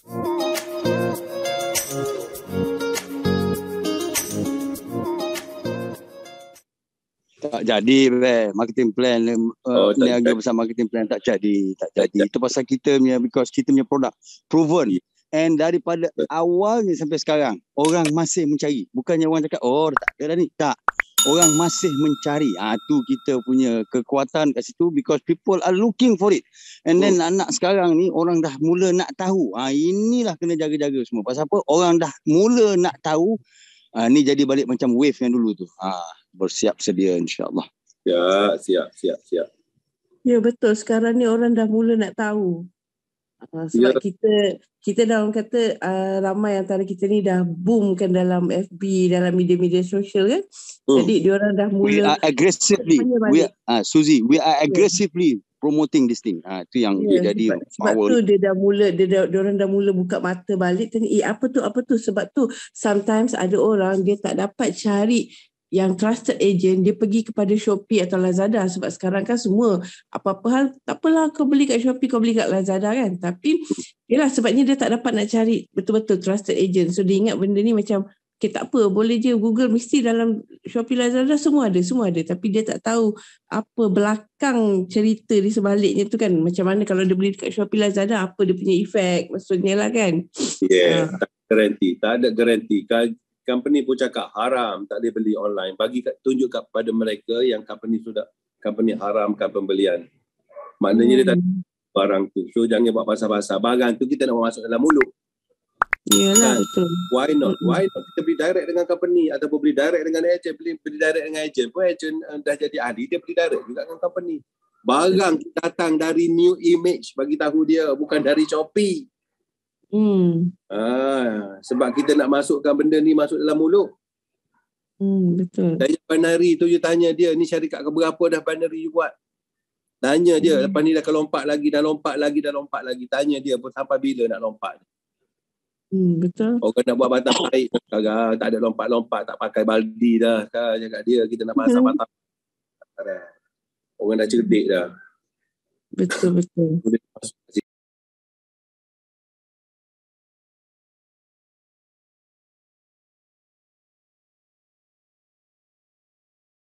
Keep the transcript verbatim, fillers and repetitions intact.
Tak jadi, be. Marketing plan, uh, Oh, tak niaga jadi. besar marketing plan tak jadi, tak Tak jadi. Itu pasal kita punya, because kita punya produk proven. Ya. And daripada awalnya sampai sekarang, orang masih mencari. Bukannya orang cakap, oh tak ada dah ni. Tak. Orang masih mencari. Ah tu kita punya kekuatan kat situ, because people are looking for it. And then Hmm. anak sekarang ni orang dah mula nak tahu. Ah inilah kena jaga-jaga semua. Pasal apa? Orang dah mula nak tahu. Ah ni jadi balik macam wave yang dulu tu. Ah bersiap sedia insya-Allah. Ya, siap, siap, siap. Ya betul, sekarang ni orang dah mula nak tahu. Uh, sebab Ya. kita kita dah orang kata uh, ramai antara kita ni dah boom kan dalam F B, dalam media-media sosial kan. Hmm. Jadi diorang dah We mula are aggressively, we are, ah Suzy, we are aggressively promoting this thing. Ah tu yang Ya, dia jadi sebab, sebab power. tu dia dah mula dia dah diorang dah mula buka mata balik tanya, eh apa tu apa tu, sebab tu sometimes ada orang dia tak dapat cari yang trusted agent, dia pergi kepada Shopee atau Lazada, sebab sekarang kan semua apa-apa hal tak apalah kau beli kat Shopee, kau beli kat Lazada kan, tapi yalah sebabnya dia tak dapat nak cari betul-betul trusted agent. So dia ingat benda ni macam okay, tak apa, boleh je Google, mesti dalam Shopee Lazada semua ada, semua ada, tapi dia tak tahu apa belakang cerita di sebaliknya tu kan, macam mana kalau dia beli dekat Shopee Lazada, apa dia punya efek maksudnya lah kan. Yeah, Ha. tak ada garanti, tak ada garanti. Company pun cakap haram, tak boleh beli online. Bagi kat, tunjuk kepada mereka yang company sudah company haramkan pembelian. Maknanya Hmm. dia tak barang tu. So jangan buat pasal-pasal. Barang tu kita nak masuk dalam mulut. Yalah Kan? betul. Why not? Mm-mm. Why not kita beli direct dengan company ataupun beli direct dengan agent, beli beli direct dengan agent. Pun agent uh, dah jadi ahli, dia beli direct juga dengan company. Barang datang dari New Image, bagi tahu dia, bukan dari Shopee. Hmm. Ah, sebab kita nak masukkan benda ni masuk dalam mulut. Hmm, betul. Daya binary tu you tanya dia, ni syarikat keberapa dah binary you buat? Tanya dia, Hmm. lepas ni dah lompat lagi, dah lompat llagi, dah lompat lagi. Tanya dia pun sampai bila nak lompat. Hmm, betul. Orang nak buat batang baik sekarang, tak ada lompat-lompat, tak pakai baldi dah. Sekarang cakap dia, kita nak pasang batang. Orang dah cerdik dah. Betul, betul. Boleh masuk